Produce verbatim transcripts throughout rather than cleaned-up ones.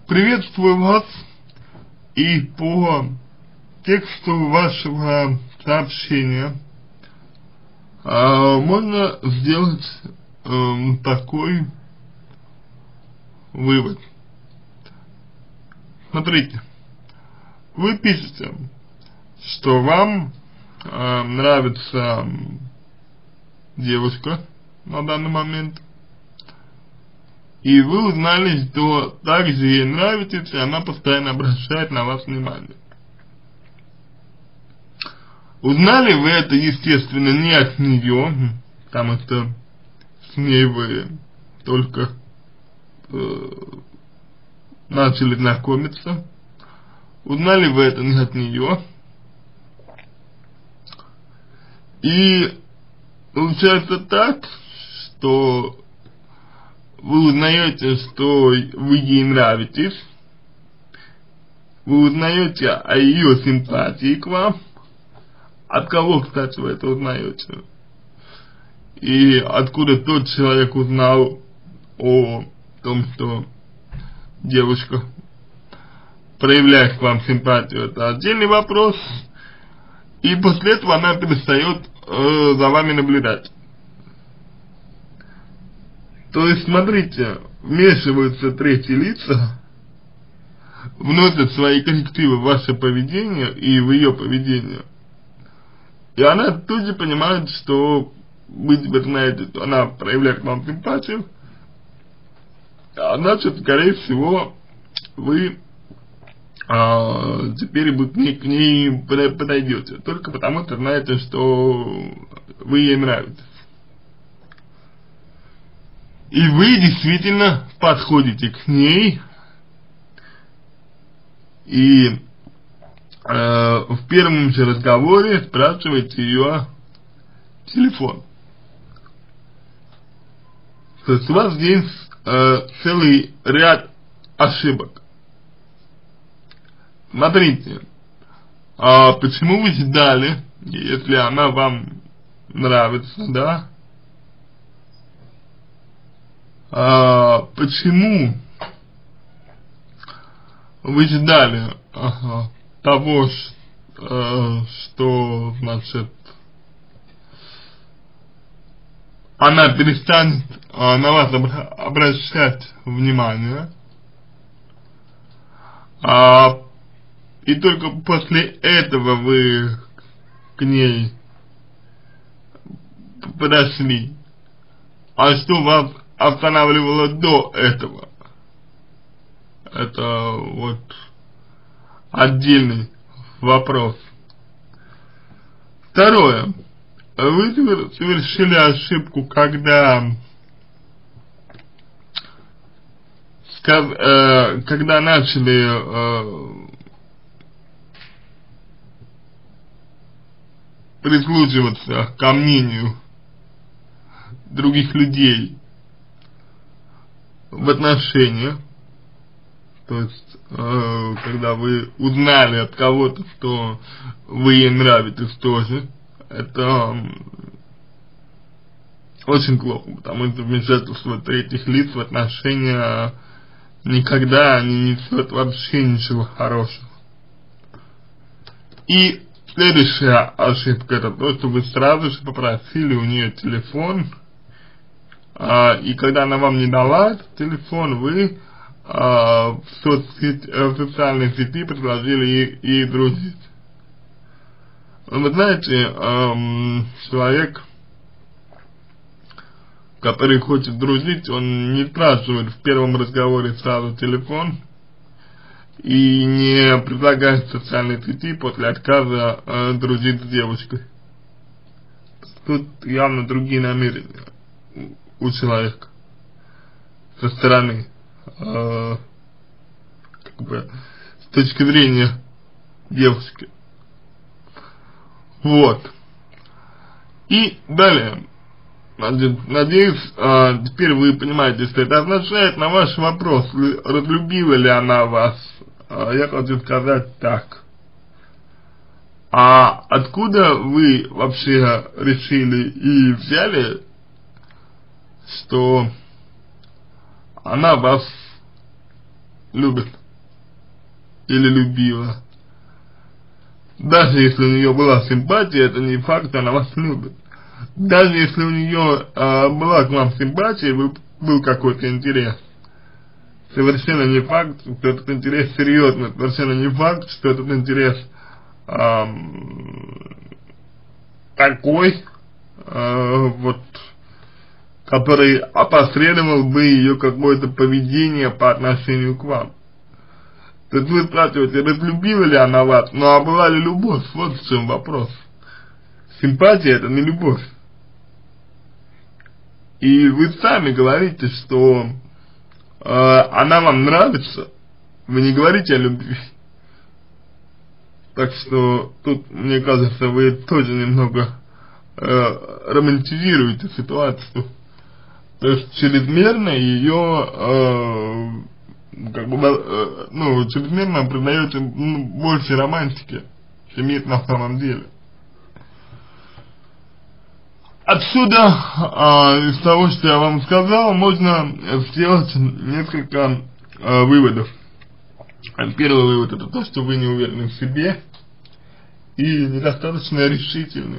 Приветствую вас, и по тексту вашего сообщения а, можно сделать а, такой вывод. Смотрите, вы пишете, что вам а, нравится девушка на данный момент, и вы узнали, что также ей нравитесь, и она постоянно обращает на вас внимание. Узнали вы это, естественно, не от нее, потому что с ней вы только э, начали знакомиться. Узнали вы это не от нее. И получается так, что вы узнаете, что вы ей нравитесь, вы узнаете о ее симпатии к вам. От кого, кстати, вы это узнаете? И откуда тот человек узнал о том, что девушка проявляет к вам симпатию, это отдельный вопрос. И после этого она перестает э, за вами наблюдать. То есть, смотрите, вмешиваются третьи лица, вносят свои коррективы в ваше поведение и в ее поведение. И она тут же понимает, что вы теперь знаете, что она проявляет к вам симпатию, а значит, скорее всего, вы а, теперь вы к ней, к ней подойдете, только потому что знаете, что вы ей нравитесь. И вы действительно подходите к ней и э, в первом же разговоре спрашиваете ее телефон. То есть у вас здесь э, целый ряд ошибок. Смотрите, а почему вы ждали, если она вам нравится, да? А, почему вы ждали ага, того, э, что, значит, она перестанет э, на вас обра обращать внимание, а, и только после этого вы к ней подошли? А что вас останавливало до этого? Это вот отдельный вопрос. Второе. Вы совершили ошибку, когда сказ, э, когда начали э, прислушиваться ко мнению других людей в отношениях. То есть, э, когда вы узнали от кого-то, что вы ей нравитесь тоже, это очень плохо, потому что вмешательство третьих лиц в отношения никогда не несет вообще ничего хорошего. И следующая ошибка — это то, что вы сразу же попросили у нее телефон, а, и когда она вам не дала этот телефон, вы а, в, соцсети, в социальной сети предложили ей, ей дружить. Вы знаете, эм, человек, который хочет дружить, он не спрашивает в первом разговоре сразу телефон и не предлагает в социальной сети после отказа э, дружить с девушкой. Тут явно другие намерения у человека со стороны, э, как бы, с точки зрения девушки. Вот. И далее. Надеюсь, э, теперь вы понимаете, что это означает. На ваш вопрос, разлюбила ли она вас, э, я хочу сказать так. А откуда вы вообще решили и взяли, что она вас любит или любила. Даже если у нее была симпатия, это не факт, что она вас любит. Даже если у нее э, была к вам симпатия, был, был какой-то интерес, совершенно не факт, что этот интерес серьезный, совершенно не факт, что этот интерес э, такой, э, вот, который опосредовал бы ее какое-то поведение по отношению к вам. То есть вы спрашиваете, разлюбила ли она вас, ну а была ли любовь? Вот в чем вопрос. Симпатия — это не любовь. И вы сами говорите, что э, она вам нравится, вы не говорите о любви. Так что тут, мне кажется, вы тоже немного э, романтизируете ситуацию. То есть чрезмерно ее, э, как бы, э, ну, чрезмерно придаете ну, больше романтики, чем есть на самом деле. Отсюда, э, из того, что я вам сказал, можно сделать несколько э, выводов. Первый вывод — это то, что вы не уверены в себе и недостаточно решительны.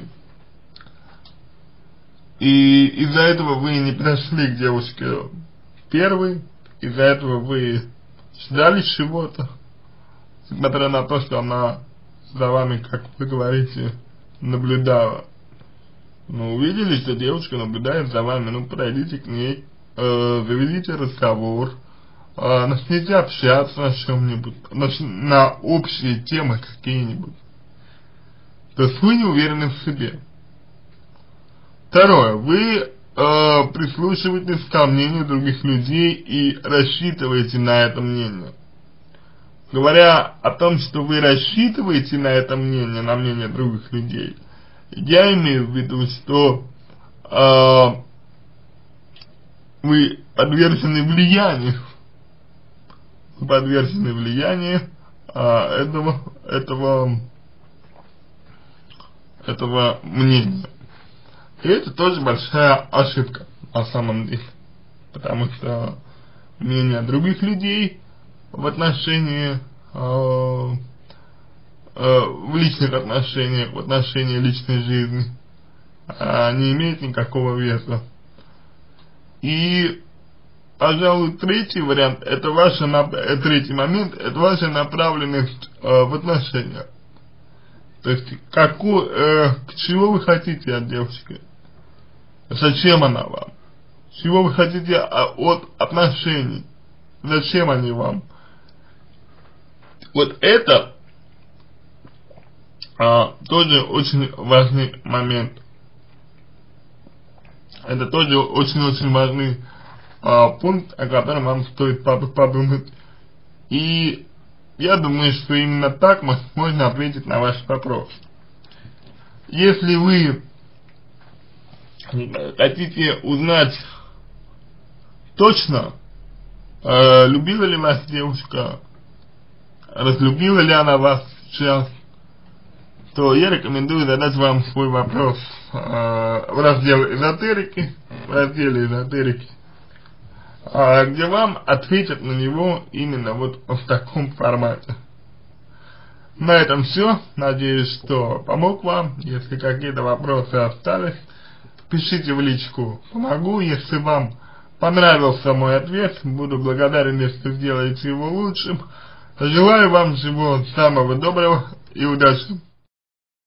И из-за этого вы не подошли к девушке первой, из-за этого вы ждали чего-то, несмотря на то, что она за вами, как вы говорите, наблюдала. Но увидели, что девушка наблюдает за вами, ну подойдите к ней, э, заведите разговор, э, начните общаться на чем-нибудь, на, на общие темы какие-нибудь. То есть вы не уверены в себе. Второе. Вы э, прислушиваетесь ко мнению других людей и рассчитываете на это мнение. Говоря о том, что вы рассчитываете на это мнение, на мнение других людей, я имею в виду, что э, вы подвержены влиянию, вы подвержены влиянию э, этого, этого, этого мнения. И это тоже большая ошибка на самом деле, потому что мнение других людей в отношении, э, э, в личных отношениях, в отношении личной жизни э, не имеет никакого веса. И, пожалуй, третий вариант, это ваша, третий момент, это ваша направленность э, в отношениях. То есть, какую, э, к чего вы хотите от девушки? Зачем она вам? Чего вы хотите от отношений? Зачем они вам? Вот это а, тоже очень важный момент. Это тоже очень-очень важный а, пункт, о котором вам стоит подумать. И я думаю, что именно так можно ответить на ваш вопрос. Если вы хотите узнать точно, э, любила ли вас девушка, разлюбила ли она вас сейчас, то я рекомендую задать вам свой вопрос э, в разделе эзотерики, в разделе эзотерики, э, где вам ответят на него именно вот в таком формате. На этом все. Надеюсь, что помог вам. Если какие-то вопросы остались, пишите в личку, помогу. Если вам понравился мой ответ, буду благодарен, если сделаете его лучшим. Желаю вам всего самого доброго и удачи.